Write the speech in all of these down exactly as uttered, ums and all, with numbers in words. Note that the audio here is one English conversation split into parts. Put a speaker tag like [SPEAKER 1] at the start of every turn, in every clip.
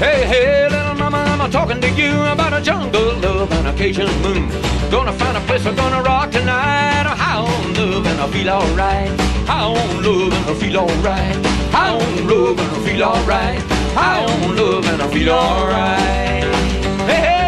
[SPEAKER 1] Hey, hey, little mama, I'm talking to you about a jungle love and a Cajun moon. Gonna find a place we're gonna rock tonight. High on love and I feel alright. High on love and I feel alright. High on love and I feel alright. High on love and I feel alright. Hey, hey.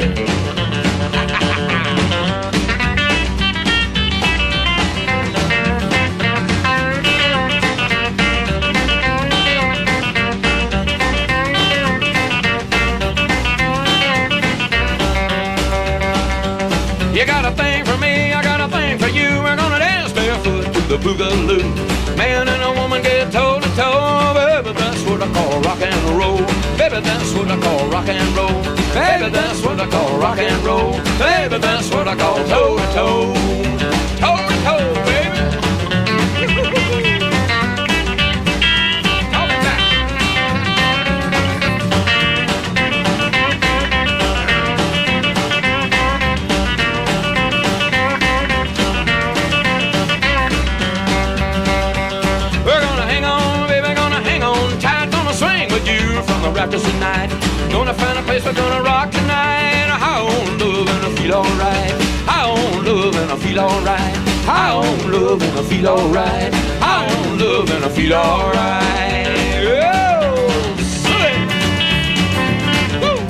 [SPEAKER 1] You got a thing for me, I got a thing for you. We're gonna dance barefoot to the boogaloo. Man and a woman get toe to toe. Baby, that's what I call rock and roll. Baby, that's what I call rock and roll. Baby, that's what I call rock and roll. Baby, that's what I call toe to toe. Toe to toe, baby. From the rafters tonight, gonna find a place we're gonna rock tonight. High on love and I feel alright. High on love and I feel alright. High on love and I feel alright. High on love and I feel alright. Oh, silly. Woo.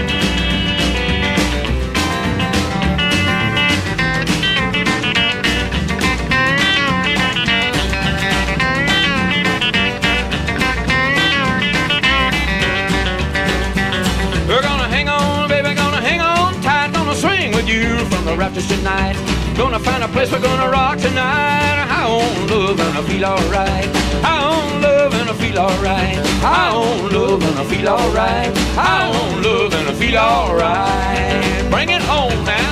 [SPEAKER 1] We're gonna hang on, baby, gonna hang on tight. Gonna swing with you from the rafters tonight. Gonna find a place we're gonna rock tonight. High on love and I feel alright. High on love and I feel alright. High on love and I feel alright. High on love and I feel alright. Bring it home now.